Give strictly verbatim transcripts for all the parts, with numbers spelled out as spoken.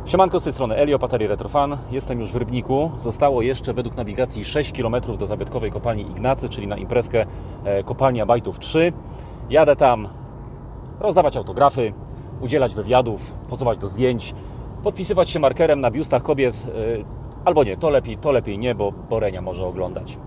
Siemanko, z tej strony Elio, Patari Retrofan. Jestem już w Rybniku. Zostało jeszcze według nawigacji sześć kilometrów do zabytkowej kopalni Ignacy, czyli na imprezkę kopalnia Bajtów trzy. Jadę tam rozdawać autografy, udzielać wywiadów, pozować do zdjęć, podpisywać się markerem na biustach kobiet, albo nie, to lepiej, to lepiej nie, bo Borenia może oglądać.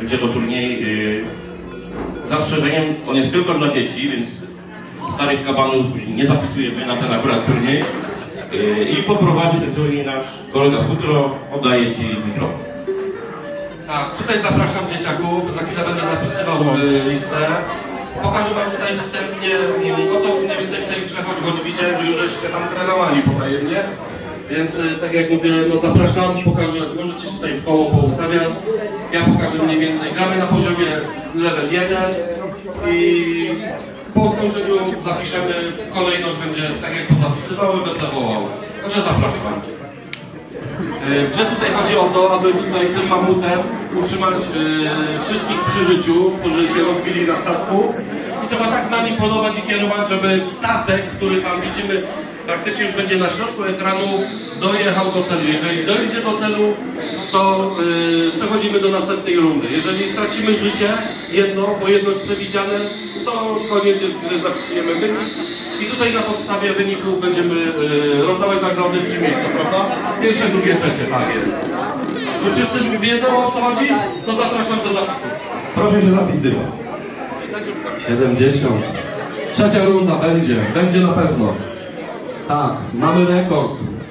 Będzie to turniej z zastrzeżeniem, on jest tylko dla dzieci, więc starych kabanów nie zapisujemy na ten akurat turniej. I poprowadzi ten turniej nasz kolega Futro. Oddaję Ci mikrofon. Tak, tutaj zapraszam dzieciaków, za chwilę będę zapisywał listę. Pokażę Wam tutaj wstępnie, o co mniej więcej w tej grze chodzi, choć widziałem, że już żeście tam trenowali potajemnie. Więc tak jak mówię, no zapraszam, pokażę, możecie tutaj w koło poustawiać. Ja pokażę mniej więcej, gramy na poziomie level jeden i po skończeniu zapiszemy, kolejność będzie tak jak to zapisywały, będę wołał. Także zapraszam. W grze tutaj chodzi o to, aby tutaj tym mamutem utrzymać yy, wszystkich przy życiu, którzy się rozbili na statku. I trzeba tak na nim polować i kierować, żeby statek, który tam widzimy, praktycznie już będzie na środku ekranu, dojechał do celu. Jeżeli dojdzie do celu, to yy, przechodzimy do następnej rundy. Jeżeli stracimy życie, jedno, bo jedno jest przewidziane, to koniec jest gry, zapisujemy wynik. I tutaj na podstawie wyników będziemy yy, rozdawać nagrody trzy miejsca, prawda? Pierwsze, drugie, trzecie, tak jest. Czy wszyscy wiedzą, o co chodzi? To zapraszam do zapisu. Proszę się zapisywać. siedemdziesiąt. Trzecia runda będzie, będzie na pewno. Tak, mamy rekord.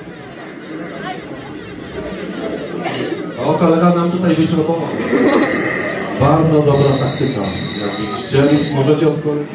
O, kolega nam tutaj wyśrubował. Bardzo dobra taktyka. Jak widzicie, możecie odpowiedzieć.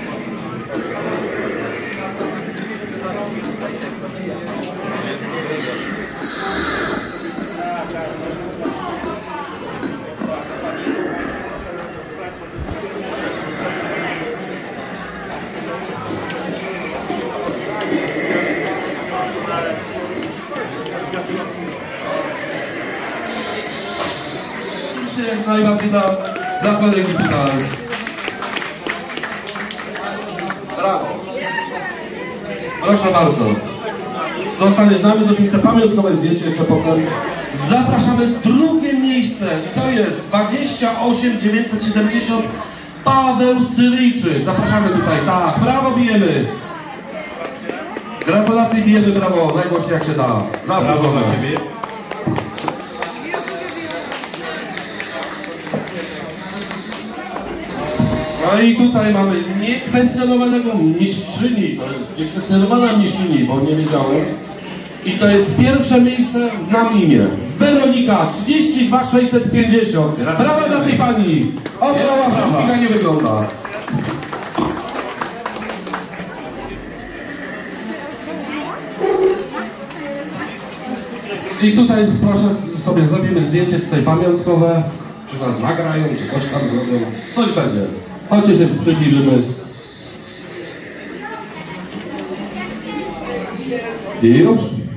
Najbardziej dla, dla kolegi tutaj. Brawo. Proszę bardzo. Zostanie z nami, zrobimy sobie pamiątkowe zdjęcie jeszcze potem. Zapraszamy drugie miejsce i to jest dwadzieścia osiem dziewięćset siedemdziesiąt Paweł Syryjczyk. Zapraszamy tutaj. Tak, brawo bijemy. Gratulacje, bijemy, brawo. Najgłośniej jak się da. Zapraszamy Ciebie. No i tutaj mamy niekwestionowanego mistrzyni, to jest niekwestionowana mistrzyni, bo nie wiedziałem. I to jest pierwsze miejsce, znam imię. Weronika, trzydzieści dwa sześćset pięćdziesiąt. Brawa dla tej pani! Obrała wszystkich, a nie wygląda. I tutaj proszę sobie zrobimy zdjęcie tutaj pamiątkowe. Czy nas nagrają, czy coś tam zrobią. Coś będzie. Chodźcie się przybliżymy. I już.